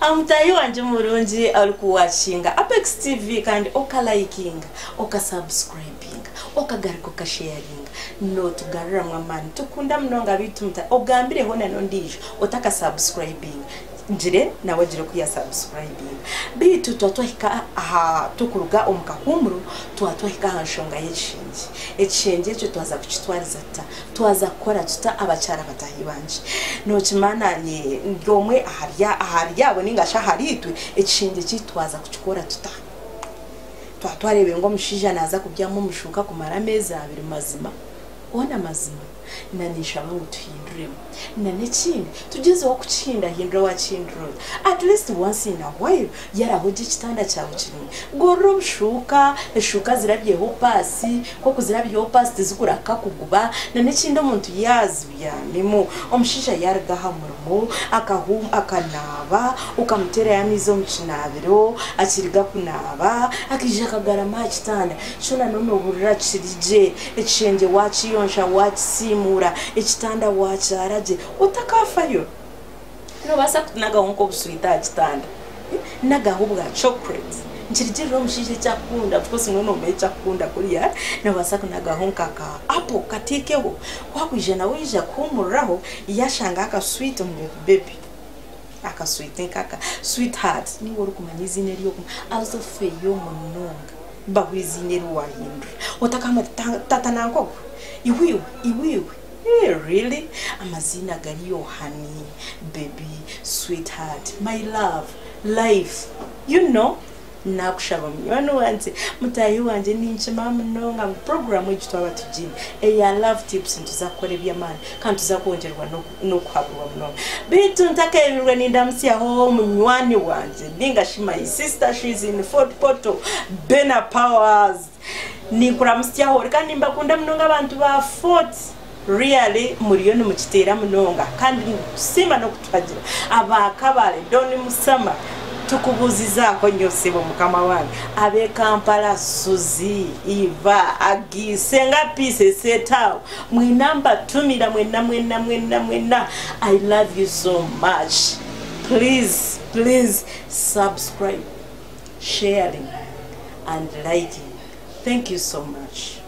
Amutayi wanje murungi alikuwachinga Apex TV kandi okalikinga okasubscribing okagaruka okasharinga no tugarura mwamani tukunda mnonga bitumta ogambire hona nondijo otaka subscribing njire nawe jire kuya subscribing bitu twatwahika aha tukuruga omukakumuru twatwahika hanshonga y'echinji echinji cyo twaza kuchitwariza ta twaza kora tuta abacara batahibanje no chimana ni ngomwe ahari yabo ningasha haritwe echinji cyitwaza kuchikora tuta twatwarebe ngo mushija naza kubyamo mushuka kumara meza abiri mazima ona mazima nanisha bangu tuhinduremo nanekindi tugezeho kucinda hindura wacindura at least once in a while yarahoje kitanda cyawe kinini goro bushuka eshuka zirabyeho pasi koko zirabyeho pasi tizikura kakuguba nanekindi umuntu yazbiya nimo omushisha yargaha murmo akanaba ukamutera yamizo mucinabiro akiriga kunaba akija kagarama kitanda shona nono burira kirije ecenge waciyonsha wacisimura ekitanda wacharaje utakafayo no basa kunaga onko busuita kitanda naga hubwa chocolate njirije mushije cyakunda because ngono mecha kunda kuriya no basa kunaga honkaka apo katikeho kwakuje nawe ija kumuraho yashanga aka sweet on baby aka sweet nkaka sweetheart ni wori kumanyizi neriyo also feyo munonga bahwizine ruwahindura utakama tatananko iwiwe yeah, really? Amazina gariyo honey, baby, sweetheart, my love, life. You know? Nakushaba mwana wanje mutayi wanje ninche mamnonga program which twa batujini ya love tips ntuzakore byamana kandi tuzakongerwa no kwabwa mnonga bitu ntakebirwe nindamsi aho munywani wanje ningashima sister she's in Fort Portal Bena Powers nikuramusya ho kandi mbakunda mnonga abantu ba Fort really muriyo ni mukitera mnonga kandi sima no kutwagira abakabale doni musama tukubuziza ko nyose bo mukama wange abe Kampala Suzi Iva agisenga pise setao mwinamba tumira mwena I love you so much. Please subscribe, sharing and liking. Thank you so much.